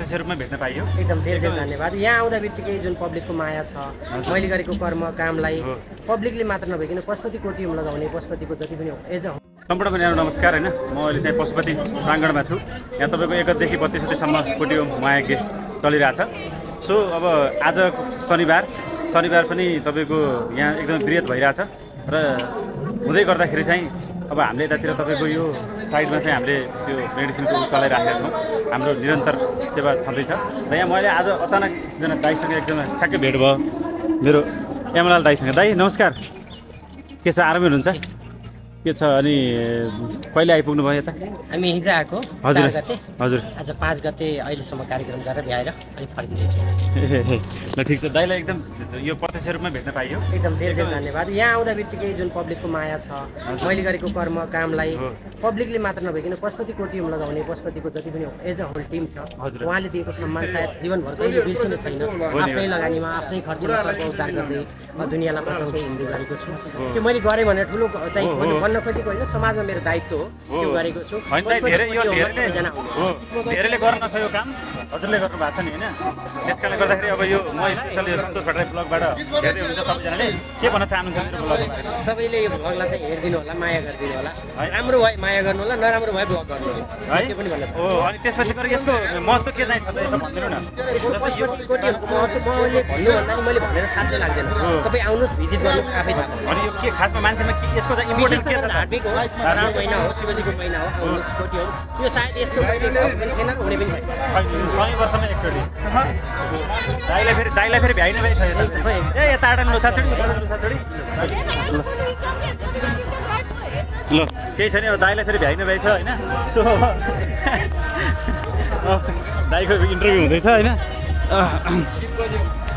प्रत्यक्ष रूपमा भेट्न पाइयो। एकदम धेरै धेरै धन्यवाद। यहाँ आउँदा बित्तिकै जुन पब्लिकको माया छ, मैले गरेको कर्म कामलाई पब्लिकले मात्र नभइकन पशुपति कोटियम लगाउने पशुपतिको जति पनि एज अ सम्पूर्ण पनि नमस्कार होइन, म अहिले चाहिँ पशुपति प्राङ्गणमा छु। यहाँ तपाईँको 1 गतेदेखि 32 गतेसम्म कोटियम महायज्ञ चलिरहेछ। सो अब आज शनिबार पनि तपाईँको यहाँ एकदमै वृहत भइरहेछ र हुँदै गर्दाखेरि चाहिँ अब हामीले यतातिर तपाईँको यो साइडमा चाहिँ हामीले त्यो मेडिसिनको चलाइराखेका छौँ। हाम्रो निरन्तर सेवा छँदैछ र यहाँ मैले आज अचानक एकजना दाईसँग एकदमै ठ्याक्कै भेट भयो, मेरो एमलाल दाईसँग। दाई नमस्कार, के छ, आरामै हुनुहुन्छ? के छ अनि कहिले आइपुग्नु भयो यता? हामी हिजो आएको। हजुर 4 गते। हजुर आज 5 गते अहिलेसम्म कार्यक्रम गरेर भ्याएर अनि फर्किँदैछु। ल ठिक छ, दाइलाई एकदम यो प्रत्यक्ष रूपमा भेट्न पाइयो। एकदम धेरै धेरै धन्यवाद। यहाँ आउँदा बित्तिकै जुन पब्लिकको माया छ, मैले गरेको कर्म कामलाई पब्लिकले मात्र नभइकन पशुपति कोटियम लगाउने पशुपतिको जति पनि एज अ होल टिम छ, उहाँले दिएको सम्मान सायद जीवनभर कहिले बिर्सिने छैन। आफ्नै लगानीमा आफ्नै खर्चमा सर्व उद्धार गर्दै दुनियाँलाई बचाउँदै हिँड्दै गरेको छु। त्यो मैले गरेँ भनेर ठुलो चाहिँ भन्न खोजेको होइन, समाजमा मेरो दायित्व हो, त्यो गरेको छु। धेरैले गर्न नसकेको काम हजुरले गर्नु भएको छ नि होइन। त्यसकारणले गर्दाखेरि अब यो म स्पेसल यो सन्तोष भट्टराई ब्लगबाट हेर्दै हुन्छ सबैजनाले के भन्न चाहनुहुन्छ मेरो ब्लगको बारेमा? सबैले यो ब्लगलाई चाहिँ हेरिदिनु होला, माया गरिदिनु होला। राम्रो भए माया गर्नु होला, नराम्रो भए ब्लग गर्नु होला है, त्यो पनि भन्नु। हो, अनि त्यसपछि गएर यसको महत्त्व के चाहिँ छ त यसो भनिदिनु न। पशुपति कोटियमको महत्त्व मैले भन्नुभन्दा नि मैले भनेर साध्य लाग्दैन। तपाईँ आउनुहोस्, भिजिट गर्नुहोस्, आफै थाहा पाउनु। अनि यो के खासमा मान्छेमा के यसको चाहिँ इम्पोर्टेन्स के छ? धार्मिक हो, श्रावण महिना हो, शिवजीको महिना हो, आउनुहोस् कोटियम। यो सायद यस्तो कहिले थिएन, हुने पनि छैन। 100 वर्षमा एकचोटि दाइलाई फेरि भ्याइने भए छ ए यता आँटा लोसाचोडी ल केही छैन, अब दाइलाई फेरि भ्याइने भएछ होइन। सो दाइको इन्टरभ्यू हुँदैछ होइन।